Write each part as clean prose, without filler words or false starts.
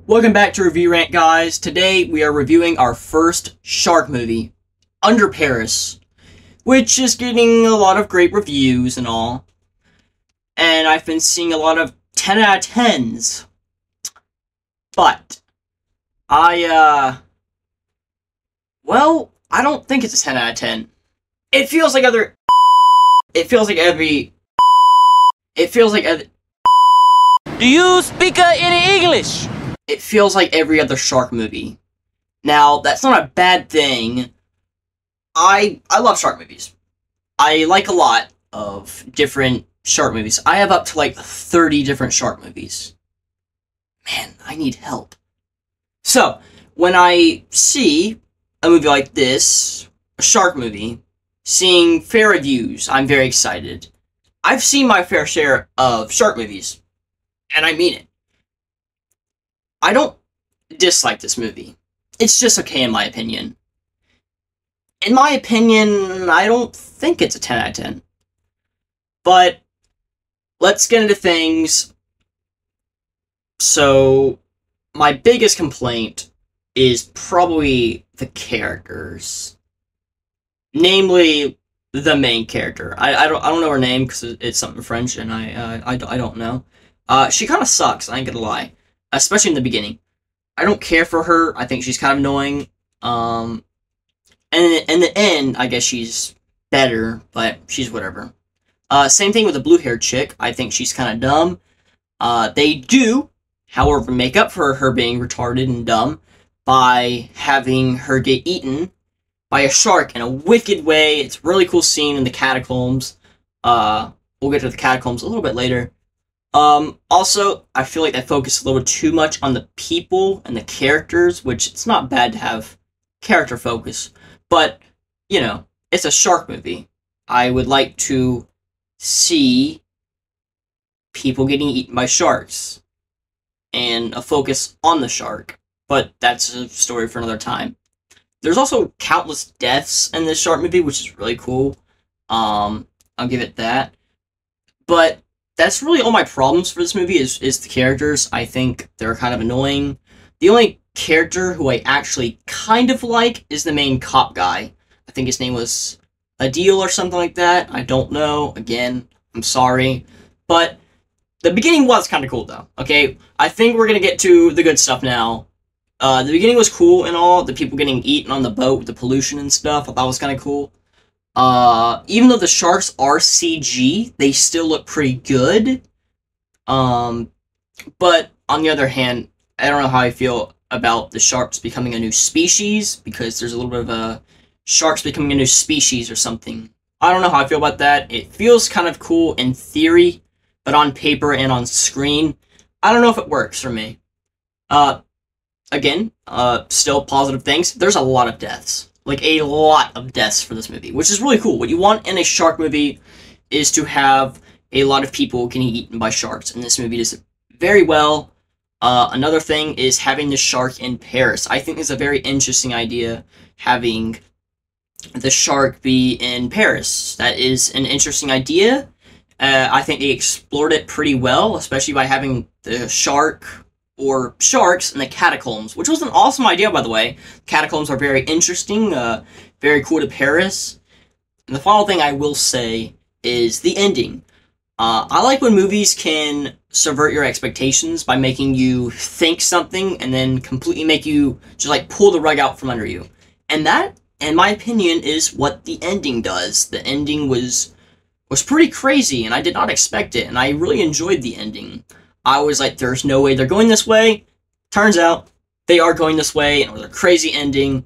Welcome back to Review Rant, guys. Today we are reviewing our first shark movie, Under Paris, which is getting a lot of great reviews and all. And I've been seeing a lot of 10 out of 10s. But I don't think it's a 10 out of 10. It feels like every Do you speak any English? It feels like every other shark movie. Now, that's not a bad thing. I love shark movies. I like a lot of different shark movies. I have up to like 30 different shark movies. Man, I need help. So, when I see a movie like this, a shark movie, seeing fair reviews, I'm very excited. I've seen my fair share of shark movies, and I mean it. I don't dislike this movie. It's just okay in my opinion. In my opinion, I don't think it's a 10 out of 10. But, let's get into things. So, my biggest complaint is probably the characters. Namely, the main character. I don't know her name because it's something French and I don't know. She kind of sucks, I ain't gonna lie. Especially in the beginning. I don't care for her. I think she's kind of annoying. And in the end, I guess she's better, but she's whatever. Same thing with the blue-haired chick. I think she's kind of dumb. They do, however, make up for her being retarded and dumb by having her get eaten by a shark in a wicked way. It's a really cool scene in the catacombs. We'll get to the catacombs a little bit later. Also, I feel like they focus a little too much on the people and the characters, which it's not bad to have character focus, but, you know, it's a shark movie. I would like to see people getting eaten by sharks, and a focus on the shark, but that's a story for another time. There's also countless deaths in this shark movie, which is really cool. I'll give it that. But that's really all my problems for this movie is the characters. I think they're kind of annoying. The only character who I actually kind of like is the main cop guy. I think his name was Adil or something like that. I don't know. Again, I'm sorry. But the beginning was kind of cool, though. Okay, I think we're going to get to the good stuff now. The beginning was cool and all. The people getting eaten on the boat with the pollution and stuff. I thought was kind of cool. Even though the sharks are CG, they still look pretty good. But on the other hand, I don't know how I feel about the sharks becoming a new species, because there's a little bit of a sharks becoming a new species or something. I don't know how I feel about that. It feels kind of cool in theory, but on paper and on screen, I don't know if it works for me. Again, still positive things. There's a lot of deaths. Like, a lot of deaths for this movie, which is really cool. What you want in a shark movie is to have a lot of people getting eaten by sharks, and this movie does it very well. Another thing is having the shark in Paris. I think it's a very interesting idea, having the shark be in Paris. That is an interesting idea. I think they explored it pretty well, especially by having the shark or sharks in the catacombs, which was an awesome idea, by the way. Catacombs are very interesting, very cool to Paris. And the final thing I will say is the ending. I like when movies can subvert your expectations by making you think something and then completely make you just like pull the rug out from under you. And that, in my opinion, is what the ending does. The ending was pretty crazy, and I did not expect it, and I really enjoyed the ending. I was like, there's no way they're going this way. Turns out, they are going this way, and it was a crazy ending.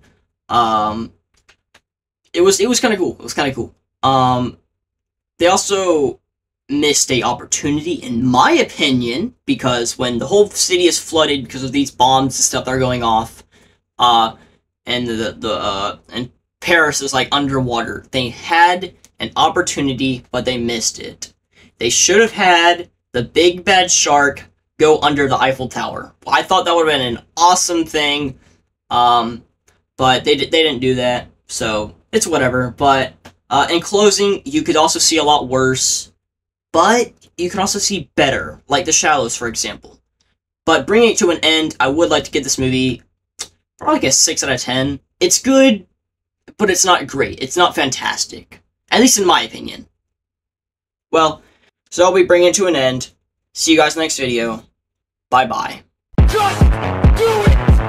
It was kind of cool. It was kind of cool. They also missed a opportunity, in my opinion, because when the whole city is flooded because of these bombs and stuff that are going off, and and Paris is like underwater, they had an opportunity, but they missed it. They should have had the big bad shark go under the Eiffel Tower. I thought that would have been an awesome thing, but they didn't do that, so it's whatever. But in closing, you could also see a lot worse, but you can also see better, like The Shallows, for example. But bringing it to an end, I would like to give this movie probably like a 6 out of 10. It's good, but it's not great. It's not fantastic. At least in my opinion. Well, so I'll be bringing it to an end. See you guys next video. Bye-bye. Just do it!